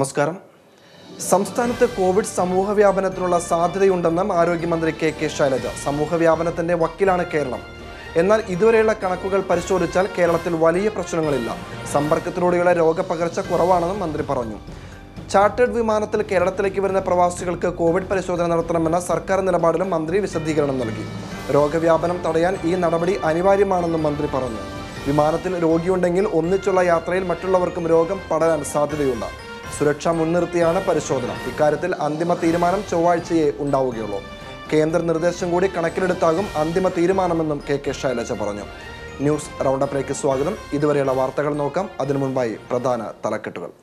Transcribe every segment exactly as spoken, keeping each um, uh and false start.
നമസ്കാരം. സംസ്ഥാനത്ത് കോവിഡ് സമൂഹ വ്യാപനത്തിനുള്ള സാധ്യതയുണ്ടെന്നും ആരോഗ്യമന്ത്രി കെ കെ ശൈലജ. സമൂഹ വ്യാപനത്തിന്റെ വക്കിലാണ് കേരളം. എന്നാൽ ഇതുവരെയുള്ള കണക്കുകൾ പരിശോധിച്ചാൽ കേരളത്തിൽ വലിയ പ്രശ്നങ്ങളില്ല. സമ്പർക്കത്തിലൂടെയുള്ള രോഗപകർച്ച കുറവാണെന്നും മന്ത്രി പറഞ്ഞു. ചാർട്ടേഡ് വിമാനത്തിൽ കേരളത്തിലേക്ക് വരുന്ന പ്രവാസികൾക്ക് കോവിഡ് പരിശോധന നടത്തണമെന്ന സർക്കാർ നിലപാടിലും മന്ത്രി വിശദീകരണം നൽകി. രോഗവ്യാപനം തടയാൻ ഈ നടപടി അനിവാര്യമാണെന്നും മന്ത്രി പറഞ്ഞു. വിമാനത്തിൽ രോഗിയുണ്ടെങ്കിൽ ഒന്നിച്ചുള്ള യാത്രയിൽ മറ്റുള്ളവർക്കും രോഗം പടരാൻ സാധ്യതയുണ്ട്. സുരക്ഷ മുൻനിർത്തിയാണ് പരിശോധന. ഇക്കാര്യത്തിൽ അന്തിമ തീരുമാനം ചൊവ്വാഴ്ചയെ ഉണ്ടാവുകയുള്ളൂ. കേന്ദ്ര നിർദ്ദേശം കൂടി കണക്കിലെടുത്താകും അന്തിമ തീരുമാനമെന്നും കെ കെ ശൈലജ പറഞ്ഞു. ന്യൂസ് റൗണ്ടപ്പിലേക്ക് സ്വാഗതം. ഇതുവരെയുള്ള വാർത്തകൾ നോക്കാം. അതിനു മുൻപായി പ്രധാന തലക്കെട്ടുകൾ.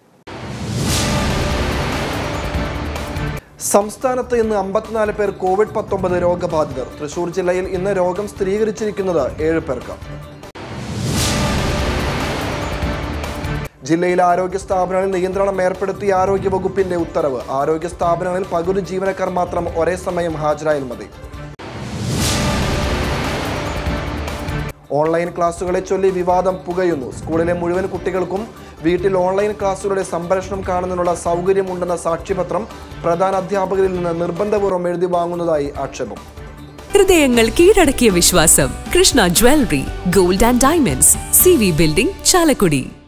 സംസ്ഥാനത്ത് ഇന്ന് അമ്പത്തിനാല് പേർ കോവിഡ് പത്തൊമ്പത് രോഗബാധിതർ. തൃശൂർ ജില്ലയിൽ ഇന്ന് രോഗം സ്ഥിരീകരിച്ചിരിക്കുന്നത് ഏഴ് പേർക്ക്. ജില്ലയിലെ ആരോഗ്യ സ്ഥാപനങ്ങളിൽ നിയന്ത്രണം ഏർപ്പെടുത്തിയ ആരോഗ്യ വകുപ്പിന്റെ ഉത്തരവ്. ആരോഗ്യ സ്ഥാപനങ്ങളിൽ പകുതി ജീവനക്കാർ മാത്രം ഒരേ സമയം ഹാജരായാൽ മതി. ഓൺലൈൻ ക്ലാസുകളെ ചൊല്ലി വിവാദം പുകയുന്നു. സ്കൂളിലെ മുഴുവൻ കുട്ടികൾക്കും വീട്ടിൽ ഓൺലൈൻ ക്ലാസുകളുടെ സംപ്രേഷണം കാണുന്നതിനുള്ള സൗകര്യമുണ്ടെന്ന സാക്ഷ്യപത്രം പ്രധാന അധ്യാപകരിൽ നിന്ന് നിർബന്ധപൂർവ്വം എഴുതി വാങ്ങുന്നതായി ആക്ഷേപം. ഹൃദയങ്ങൾ കീഴടക്കിയ വിശ്വാസം. Krishna jewellery, gold and diamonds, C V building, Chalakudy.